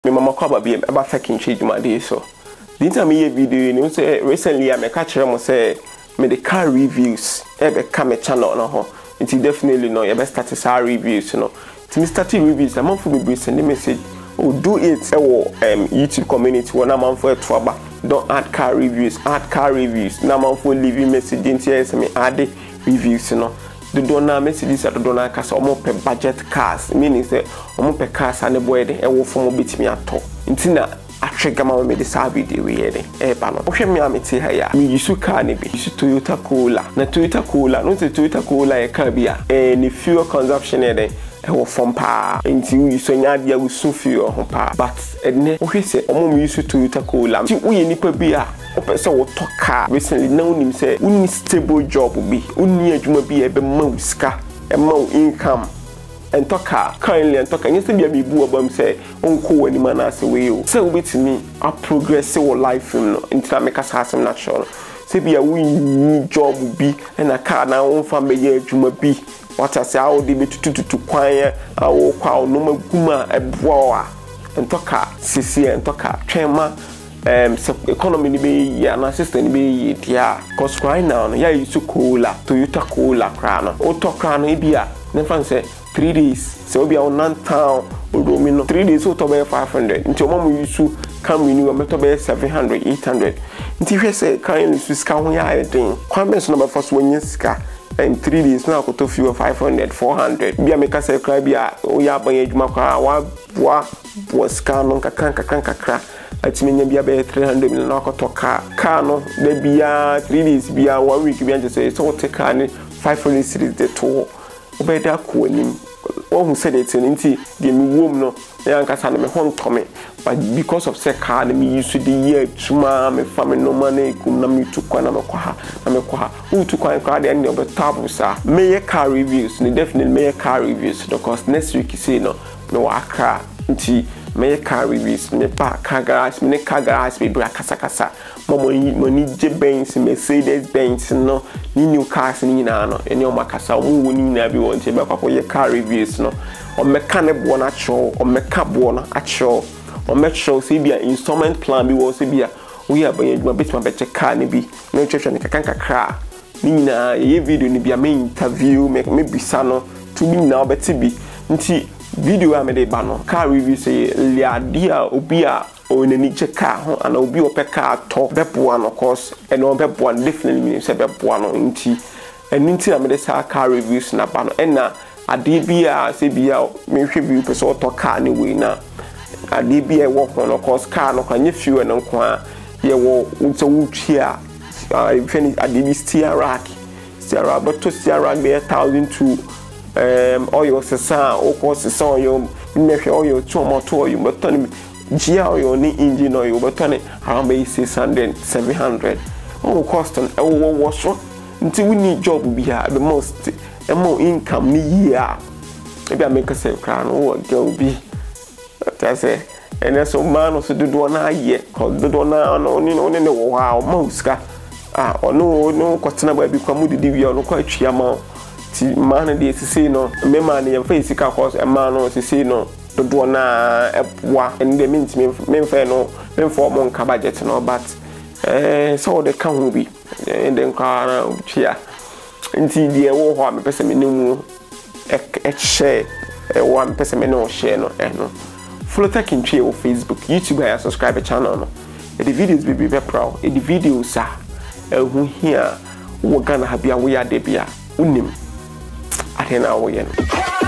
me mama kwa baby eba fucking change my day so. The time me video you say recently I me catch them say me the car reviews ebe come channel no ho. It definitely no you best start to reviews you know. To me start reviews I'm for me send the message. Oh do it YouTube community one am for trouble. Don't add car reviews, now I'm for leaving message into me add reviews you know. The donor messages at the donor cast almost per budget cars, meaning say almost per cars and the boy a wolf from bit me at all. Intina, I trigger my made this video we had a panel. Okay, me am here. Me use carnibi, use Toyota Corolla. Na Toyota Corolla, not a Toyota Corolla a Caribbean. Any fuel consumption from power until you so nadia will soon feel on power. But okay, say, use Toyota Corolla. We nipa beer. Person will talk car recently known him say only stable job will be only a juma be a mouse a more income and talk car currently and talk and yesterday be boo about say uncle any man as away so with me I progress our life until I make us have some natural say be a win job will be and a car now on family juma be what I say I will be to quiet I will call no more guma a boa and talk car CC and talk car trema economy ni be ya na system ni be ya cause right now ya use Corolla Toyota Corolla krano o to krano e bia na fan say 3 days so bia on town o do mi no 3 days o to be 500 nti o mamu use can renew o to be 700 800 nti hwe say kan use ska ho ya edin kwan be so na be first when ska and 3 days now ko to fuel 500 400 bia me ka say kra bia o ya ban adwuma kwa wa ska no kakra at me bia be 300 million na ko to car no da bia 3 days bia 1 week bia just say so take car ni 500 series the to obeda ko anim who said it nti de me wom no ya nkasa na me hontome but because of say car na me use the year tuma me family no money kum na me to kwa na me kwa ha who to kwa de any obetabu sa me car reviews ni definitely me car reviews because next week say no me wa car nti me car reviews me pa car garage me car garage be bra kasa money je Benz Mercedes Benz no ni new cars ni na no eni o makasa o mu ni na bi won te be kwakọ ye car reviews no o meka ne bo na cho o meka bo na acho o make sure say bia installment plan bi wo say bia we are ban adwuma betima be check car ni bi no twetwe ne kakra ni na ye video ni bia me interview me bisa no to bi na obeti bi nti video a me de ba no car review say liadia obi a o na ni check car ho ana obi ope car to beboa no course and o beboa definitely mean say beboa no nti na me de sa car reviews na ba no na ade bia say bia me hwe bi person to car ni we na ade bia wo ho no course car no kwanye fuel no nko a ye wo nso wutwia finish ade bi steer rack but to steer rack be 1002 oil sesa o course sesa oil me hwe oil to motor oil but ton GR oil ni engine oil but ton around 600 700 o cost on wo so until we need job be here the most more income ni year maybe I make a save crown or girl be that's it and so man so do na ye cause do na no wow mouska or no question about become the DV no quite chiama ti man dey say no me man dey face ka cause e man no say no do na ebwa and the means me fair no me for mon ka budget no but so the can will be and then car chia nti dey wo ho me pese me nemu share one person me no share no follow tech in on Facebook YouTube and subscribe to channel no the videos be proud the videos are who here we gonna have ya we are debia unim atena wo ye no